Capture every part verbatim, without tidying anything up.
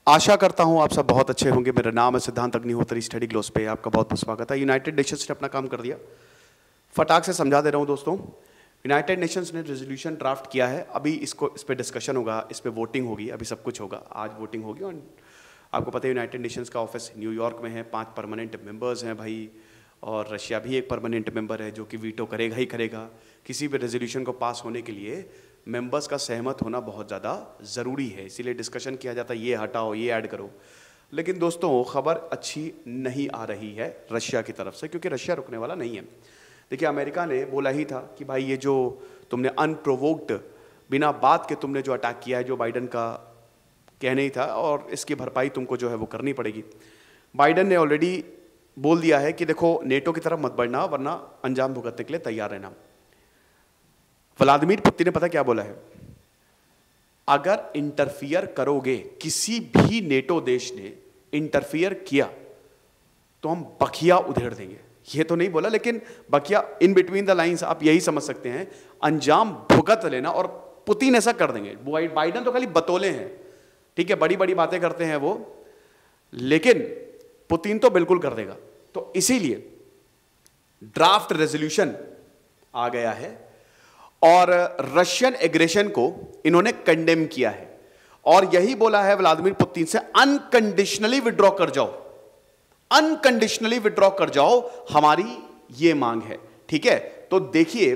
आशा करता हूं आप सब बहुत अच्छे होंगे। मेरा नाम है सिद्धांत अग्निहोत्री। स्टडी ग्लोस पे आपका बहुत बहुत स्वागत है। यूनाइटेड नेशंस ने अपना काम कर दिया। फटाक से समझा दे रहा हूं दोस्तों। यूनाइटेड नेशंस ने रेजोल्यूशन ड्राफ्ट किया है। अभी इसको इस पर डिस्कशन होगा, इस पर वोटिंग होगी, अभी सब कुछ होगा। आज वोटिंग होगी और आपको पता है यूनाइटेड नेशंस का ऑफिस न्यूयॉर्क में है। पाँच परमानेंट मेंबर्स हैं भाई, और रशिया भी एक परमानेंट मेंबर है जो कि वीटो करेगा ही करेगा। किसी भी रेजोल्यूशन को पास होने के लिए मेंबर्स का सहमत होना बहुत ज़्यादा ज़रूरी है, इसीलिए डिस्कशन किया जाता है ये हटाओ ये ऐड करो। लेकिन दोस्तों खबर अच्छी नहीं आ रही है रशिया की तरफ से, क्योंकि रशिया रुकने वाला नहीं है। देखिए अमेरिका ने बोला ही था कि भाई ये जो तुमने अनप्रोवोक्ड बिना बात के तुमने जो अटैक किया है, जो बाइडन का कहना ही था, और इसकी भरपाई तुमको जो है वो करनी पड़ेगी। बाइडन ने ऑलरेडी बोल दिया है कि देखो नेटो की तरफ मत बढ़ना वरना अंजाम भुगतने के लिए तैयार रहना। व्लादिमीर पुतिन ने पता क्या बोला है, अगर इंटरफियर करोगे, किसी भी नेटो देश ने इंटरफियर किया तो हम बखिया उधेड़ देंगे। ये तो नहीं बोला, लेकिन बखिया इन बिटवीन द लाइंस आप यही समझ सकते हैं, अंजाम भुगत लेना। और पुतिन ऐसा कर देंगे। बाइडन तो खाली बतौले हैं, ठीक है, बड़ी बड़ी बातें करते हैं वो, लेकिन पुतिन तो बिल्कुल कर देगा। तो इसीलिए ड्राफ्ट रेजोल्यूशन आ गया है और रशियन एग्रेशन को इन्होंने कंडेम किया है और यही बोला है व्लादिमीर पुतिन से, अनकंडीशनली विड्रॉ कर जाओ, अनकंडीशनली विड्रॉ कर जाओ, हमारी ये मांग है। ठीक है, तो देखिए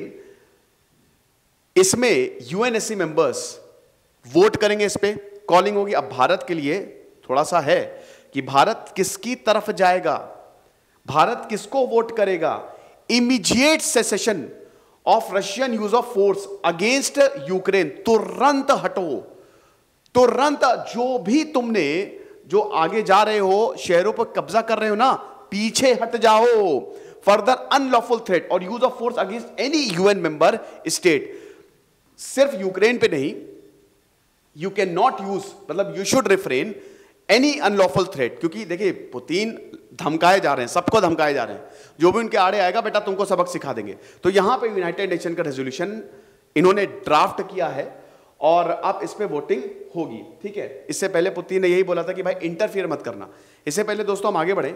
इसमें यूएनएससी मेंबर्स वोट करेंगे, इस पे कॉलिंग होगी। अब भारत के लिए थोड़ा सा है कि भारत किसकी तरफ जाएगा, भारत किसको वोट करेगा। Immediate cessation of Russian use of force against Ukraine, तुरंत हटो, तुरंत। जो भी तुमने जो आगे जा रहे हो, शहरों पर कब्जा कर रहे हो ना, पीछे हट जाओ। फर्दर अनलॉफुल थ्रेट और use of force against any UN member state, सिर्फ यूक्रेन पे नहीं, यू कैन नॉट यूज, मतलब you should refrain any unlawful threat. क्योंकि देखिए पुतिन धमकाए जा रहे हैं, सबको धमकाए जा रहे हैं, जो भी उनके आड़े आएगा बेटा तुमको सबक सिखा देंगे। तो यहां पे यूनाइटेड नेशन का रेजोल्यूशन इन्होंने ड्राफ्ट किया है और अब इस पे वोटिंग होगी। ठीक है, इससे पहले पुतिन ने यही बोला था कि भाई इंटरफियर मत करना। इससे पहले दोस्तों हम आगे बढ़े,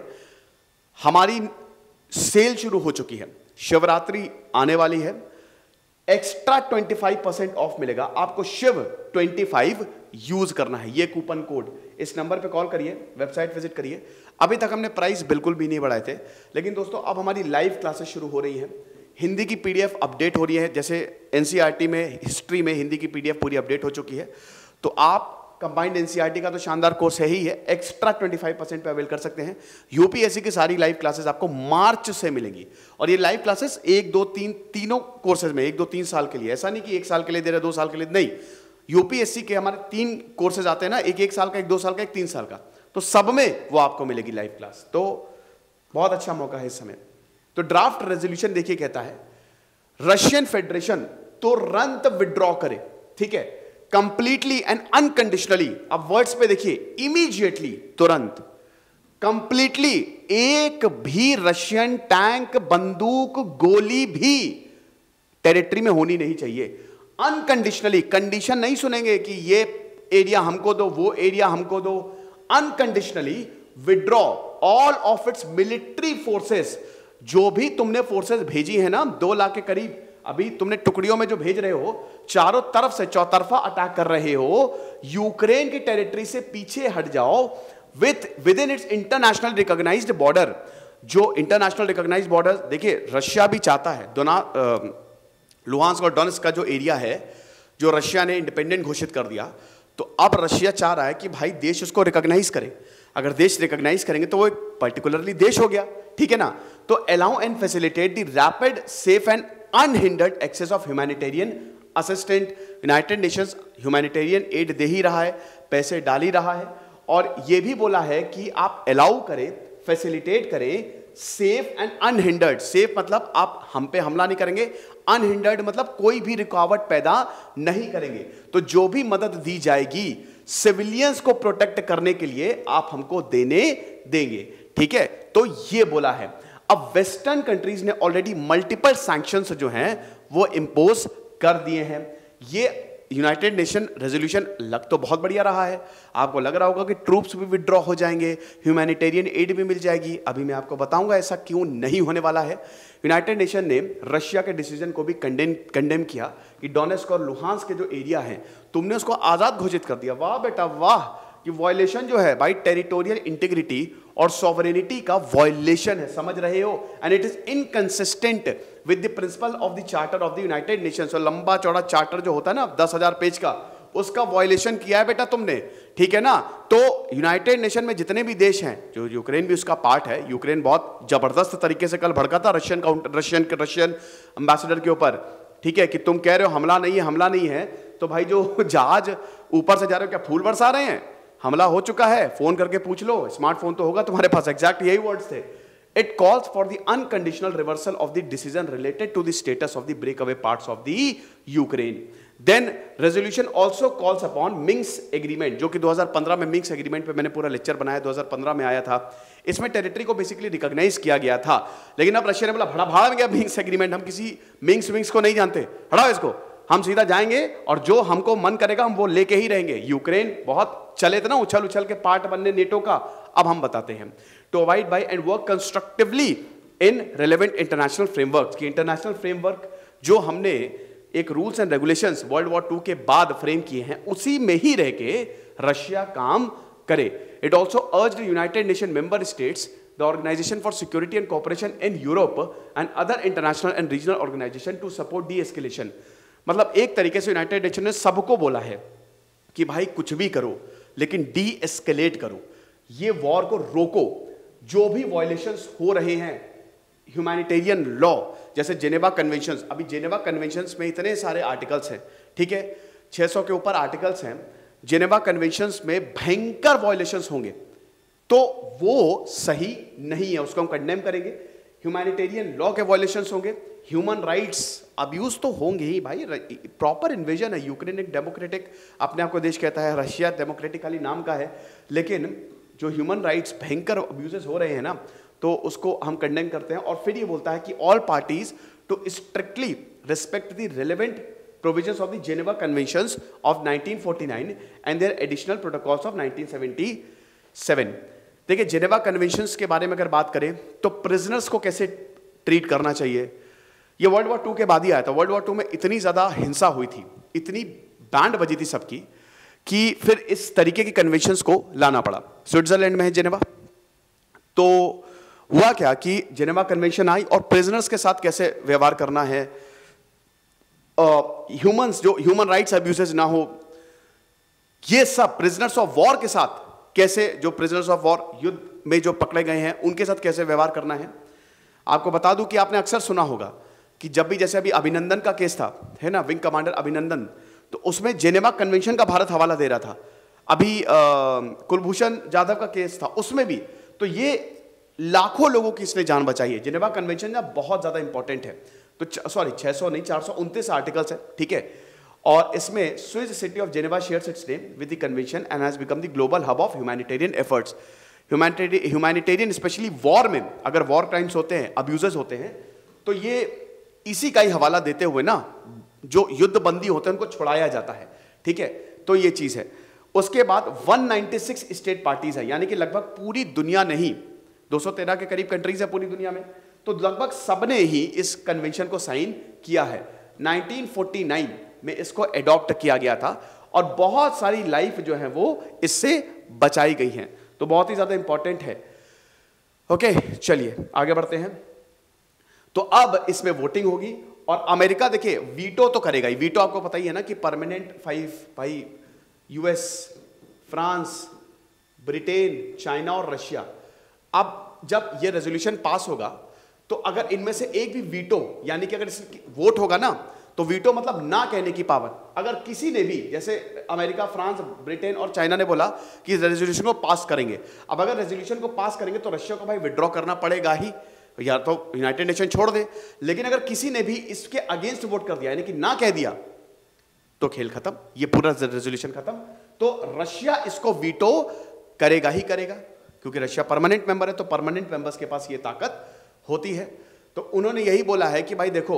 हमारी सेल शुरू हो चुकी है, शिवरात्रि आने वाली है, एक्स्ट्रा पच्चीस परसेंट ऑफ मिलेगा आपको। शिव पच्चीस यूज करना है, ये कूपन कोड, इस नंबर पे कॉल करिए, वेबसाइट विजिट करिए। अभी तक हमने प्राइस बिल्कुल भी नहीं बढ़ाए थे, लेकिन दोस्तों अब हमारी लाइव क्लासेस शुरू हो रही हैं। हिंदी की पीडीएफ अपडेट हो रही है, जैसे एनसीईआरटी में हिस्ट्री में हिंदी की पीडीएफ पूरी अपडेट हो चुकी है। तो आप कंबाइंड एनसीईआरटी का तो शानदार कोर्स है ही है, एक्स्ट्रा पच्चीस परसेंट पे अवेल कर सकते हैं। यूपीएससी की सारी लाइव क्लासेस आपको मार्च से मिलेंगी और ये लाइव क्लासेस एक दो तीन तीनों कोर्सेज में, एक दो तीन साल के लिए, ऐसा नहीं कि एक साल के लिए दे रहे, दो साल के लिए नहीं। यूपीएससी के हमारे तीन कोर्सेज आते हैं ना, एक एक साल का, एक दो साल का, एक तीन साल का, तो सब में वो आपको मिलेगी लाइव क्लास। तो बहुत अच्छा मौका है इस समय। तो ड्राफ्ट रेजोल्यूशन देखिए कहता है रशियन फेडरेशन तुरंत विड्रॉ करे, ठीक है, कंप्लीटली एंड अनकंडीशनली। अब वर्ड्स पे देखिए, इमीडिएटली, तुरंत, कंप्लीटली, एक भी रशियन टैंक, बंदूक, गोली भी टेरिटरी में होनी नहीं चाहिए। अनकंडीशनली, कंडीशन नहीं सुनेंगे कि ये एरिया हमको दो, वो एरिया हमको दो। Unconditionally withdraw all of its military forces. जो भी तुमने फोर्सेस भेजी है ना, दो लाख के करीब, अभी तुमने टुकड़ियों में जो भेज रहे हो, चारों तरफ से चौतरफा अटैक कर रहे हो, यूक्रेन की टेरिटरी से पीछे हट जाओ with within its international recognised border. जो इंटरनेशनल रिकॉग्नाइज्ड बॉर्डर, देखिए रशिया भी चाहता है, दोना लुहांस्क और डोनेट्स्क का जो एरिया है, जो रशिया ने इंडिपेंडेंट घोषित कर दिया, तो अब रशिया चाह रहा है कि भाई देश उसको रिकॉग्नाइज करे। अगर देश रिकॉग्नाइज करेंगे तो वो एक पर्टिकुलरली देश हो गया, ठीक है ना। तो allow and facilitate the rapid, safe and unhindered access of humanitarian assistant. United Nations humanitarian aid दे ही रहा है, पैसे डाल ही रहा है, और ये भी बोला है कि आप अलाउ करें, फैसिलिटेट करें, सेफ एंड अनहिंडर्ड। सेफ मतलब आप हम पे हमला नहीं करेंगे, अनहिंडर्ड मतलब कोई भी रुकावट पैदा नहीं करेंगे। तो जो भी मदद दी जाएगी सिविलियंस को प्रोटेक्ट करने के लिए आप हमको देने देंगे, ठीक है। तो ये बोला है। अब वेस्टर्न कंट्रीज ने ऑलरेडी मल्टीपल सैंक्शंस जो हैं वो इंपोज कर दिए हैं। ये यूनाइटेड नेशन रेजोल्यूशन लग तो बहुत बढ़िया रहा है, आपको लग रहा होगा कि ट्रूप्स भी विड्रॉ हो जाएंगे, ह्यूमैनिटेरियन एड भी मिल जाएगी। अभी मैं आपको बताऊंगा ऐसा क्यों नहीं होने वाला है। यूनाइटेड नेशन ने रशिया के डिसीजन को भी कंडेम कंडेम किया कि डोनेस्क और लुहांस्क के जो एरिया हैं तुमने उसको आज़ाद घोषित कर दिया। वाह बेटा वाह, कि वॉयलेशन जो है भाई टेरिटोरियल इंटीग्रिटी और सॉवरेनिटी का वॉयलेशन है, समझ रहे हो, and it is inconsistent with the principle of the charter of the United Nations. और लंबा चौड़ा चार्टर जो होता है ना दस हजार पेज का, उसका वॉयलेशन किया है बेटा तुमने, ठीक है ना। तो यूनाइटेड नेशन में जितने भी देश हैं, जो यूक्रेन भी उसका पार्ट है, यूक्रेन बहुत जबरदस्त तरीके से कल भड़का था Russian counter Russian Russian ambassador के ऊपर, ठीक है, कि तुम कह रहे हो हमला नहीं है, हमला नहीं है, तो भाई जो जहाज ऊपर से जा रहे हो क्या फूल बरसा रहे हैं? हमला हो चुका है, फोन करके पूछ लो, स्मार्टफोन तो होगा तुम्हारे पास। एग्जैक्ट यही वर्ड्स थे। It calls for the unconditional reversal of the decision related to the status of the break away parts of the Ukraine. Then resolution also calls upon Minsk agreement, जो कि दो हज़ार पंद्रह में मिन्स्क एग्रीमेंट पे मैंने पूरा लेक्चर बनाया, दो हज़ार पंद्रह में आया था। इसमें टेरिटरी को बेसिकली रिकॉग्नाइज किया गया था, लेकिन अब रशिया ने बोला भड़ा भाड़ में गया मिन्स्क एग्रीमेंट, हम किसी मिन्स्क विंग्स को नहीं जानते, हटाओ इसको, हम सीधा जाएंगे और जो हमको मन करेगा हम वो लेके ही रहेंगे। यूक्रेन बहुत चले थे ना उछल उछल के पार्ट बनने नेटो का, अब हम बताते हैं। To avoid by and work constructively in relevant international framework, की इंटरनेशनल फ्रेमवर्क जो हमने एक rules and regulations world war two के बाद फ्रेम किए हैं, उसी में ही रह के रशिया काम करे। It also urged United Nation member states, the organisation for security and cooperation in Europe and other international and regional organisation to support de escalation. मतलब एक तरीके से यूनाइटेड नेशन ने सबको बोला है कि भाई कुछ भी करो लेकिन डी एस्केलेट करो, ये वॉर को रोको। जो भी वायलेशंस हो रहे हैं ह्यूमैनिटेरियन लॉ, जैसे जेनेवा कन्वेंशंस, अभी जेनेवा कन्वेंशंस में इतने सारे आर्टिकल्स हैं, ठीक है, छह सौ के ऊपर आर्टिकल्स हैं। जेनेवा कन्वेंशंस में भयंकर वायलेशंस होंगे, तो वो सही नहीं है, उसको हम कंडेम करेंगे। ह्यूमैनिटेरियन लॉ के वायलेशंस होंगे, ह्यूमन राइट्स अब्यूज तो होंगे ही भाई, प्रॉपर इन्वेजन है। यूक्रेन एक डेमोक्रेटिक अपने आप को देश कहता है, रशिया डेमोक्रेटिक खाली नाम का है, लेकिन जो ह्यूमन राइट्स भयंकर अब्यूजेस हो रहे हैं ना, तो उसको हम कंडेम करते हैं। और फिर ये बोलता है कि all parties to strictly respect the relevant provisions of the Geneva conventions of nineteen forty nine and their additional protocols of nineteen seventy seven. देखिए जेनेवा कन्वेंशंस के बारे में अगर बात करें तो प्रिजनर्स को कैसे ट्रीट करना चाहिए, ये वर्ल्ड वॉर टू के बाद ही आया था। वर्ल्ड वॉर टू में इतनी ज्यादा हिंसा हुई थी, इतनी बैंड बजी थी सबकी, कि फिर इस तरीके की कन्वेंशंस को लाना पड़ा। स्विट्जरलैंड में है जेनेवा, तो हुआ क्या कि जेनेवा कन्वेंशन आई और प्रिजनर्स के साथ कैसे व्यवहार करना है, ह्यूमंस uh, जो ह्यूमन राइट्स अब्यूजेस ना हो, ये सब प्रिजनर्स ऑफ वॉर के साथ कैसे, जो प्रिजनर्स ऑफ वॉर युद्ध में जो पकड़े गए हैं उनके साथ कैसे व्यवहार करना है। आपको बता दूं कि आपने अक्सर सुना होगा कि जब भी जैसे अभी अभिनंदन का केस था, है ना, विंग कमांडर अभिनंदन, तो उसमें जेनेवा कन्वेंशन का भारत हवाला दे रहा था। अभी कुलभूषण जाधव का केस था, उसमें भी, तो ये लाखों लोगों की इसने जान बचाई है। जेनेवा कन्वेंशन ना बहुत ज्यादा इंपॉर्टेंट है। तो सॉरी छह सौ नहीं चार सौ उनतीस आर्टिकल्स है, ठीक है, और इसमें Swiss city of Geneva shares its name with the convention and has become the global hub of humanitarian efforts. Humanitarian specially war में अगर वॉर क्राइम्स होते हैं, अब्यूजेस होते हैं, तो ये इसी का ही हवाला देते हुए ना जो युद्ध बंदी होते हैं उनको छुड़ाया जाता है, ठीक है, तो ये चीज है। उसके बाद एक सौ छियानवे स्टेट पार्टीज है, यानी कि लगभग पूरी दुनिया नहीं, दो सौ तेरह के करीब कंट्रीज है पूरी दुनिया में, तो लगभग सबने ही इस कन्वेंशन को साइन किया है। नाइनटीन फोर्टी नाइन में इसको एडॉप्ट किया गया था और बहुत सारी लाइफ जो है वो इससे बचाई गई हैं, तो बहुत ही ज्यादा इंपॉर्टेंट है। ओके चलिए आगे बढ़ते हैं। तो अब इसमें वोटिंग होगी और अमेरिका देखिए वीटो तो करेगा ही। वीटो आपको पता ही है ना कि परमानेंट फाइव भाई यूएस, फ्रांस, ब्रिटेन, चाइना और रशिया। अब जब ये रेजोल्यूशन पास होगा तो अगर इनमें से एक भी वीटो, यानी कि अगर इसकी वोट होगा ना, तो वीटो मतलब ना कहने की पावर, अगर किसी ने भी, जैसे अमेरिका, फ्रांस, ब्रिटेन और चाइना ने बोला कि रेजोल्यूशन को पास करेंगे, अब अगर रेजोल्यूशन को पास करेंगे तो रशिया को भाई विड्रॉ करना पड़ेगा ही, या तो यूनाइटेड नेशन छोड़ दे। लेकिन अगर किसी ने भी इसके अगेंस्ट वोट कर दिया, यानी कि ना कह दिया, तो खेल खत्म, ये पूरा रेजोल्यूशन खत्म। तो रशिया इसको वीटो करेगा ही करेगा, क्योंकि रशिया परमानेंट मेंबर है, तो परमानेंट मेंबर्स के पास ये ताकत होती है। तो उन्होंने यही बोला है कि भाई देखो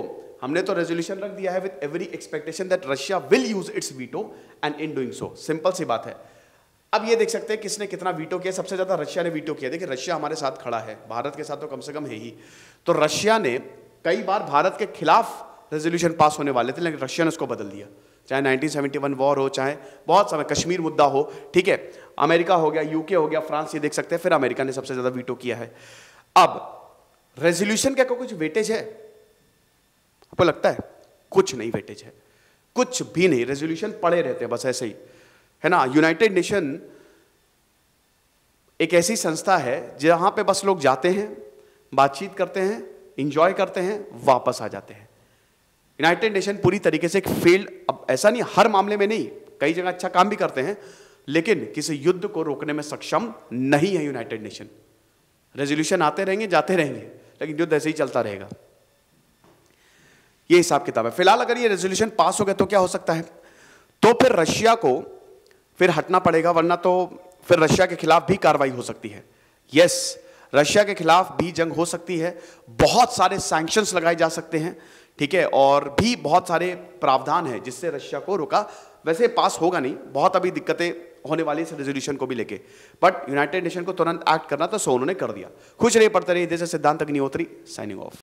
हमने तो रेजोल्यूशन रख दिया है with every expectation that Russia will use its veto and in doing so, simple सी बात है। अब ये देख सकते हैं किसने कितना वीटो किया, सबसे ज्यादा रशिया ने वीटो किया। देखिए रशिया हमारे साथ खड़ा है, भारत के साथ तो कम से कम है ही, तो रशिया ने कई बार भारत के खिलाफ रेजोल्यूशन पास होने वाले थे, लेकिन रशिया ने उसको बदल दिया। चाहे नाइनटीन सेवेंटी वन वॉर हो, चाहे बहुत समय कश्मीर मुद्दा हो, ठीक है, अमेरिका हो गया, यूके हो गया, फ्रांस, ये देख सकते हैं, फिर अमेरिका ने सबसे ज्यादा वीटो किया है। अब रेजोल्यूशन का कुछ वेटेज है आपको लगता है? कुछ नहीं वेटेज है, कुछ भी नहीं। रेजोल्यूशन पड़े रहते हैं बस ऐसे ही, है ना। यूनाइटेड नेशन एक ऐसी संस्था है जहां पे बस लोग जाते हैं, बातचीत करते हैं, इंजॉय करते हैं, वापस आ जाते हैं। यूनाइटेड नेशन पूरी तरीके से एक फेल्ड, अब ऐसा नहीं हर मामले में नहीं, कई जगह अच्छा काम भी करते हैं, लेकिन किसी युद्ध को रोकने में सक्षम नहीं है यूनाइटेड नेशन। रेजोल्यूशन आते रहेंगे, जाते रहेंगे, लेकिन युद्ध ऐसे ही चलता रहेगा। ये हिसाब किताब है। फिलहाल अगर ये रेजोल्यूशन पास हो गया तो क्या हो सकता है, तो फिर रशिया को फिर हटना पड़ेगा, वरना तो फिर रशिया के खिलाफ भी कार्रवाई हो सकती है। यस, रशिया के खिलाफ भी जंग हो सकती है, बहुत सारे सैंक्शंस लगाए जा सकते हैं, ठीक है, और भी बहुत सारे प्रावधान हैं जिससे रशिया को रोका। वैसे पास होगा नहीं, बहुत अभी दिक्कतें होने वाली इस रेजोल्यूशन को भी लेके, बट यूनाइटेड नेशन को तुरंत एक्ट करना था, सो उन्होंने कर दिया। खुश रहिए, पढ़ते रहिए। जैसे सिद्धांत अग्निहोत्री, साइनिंग ऑफ।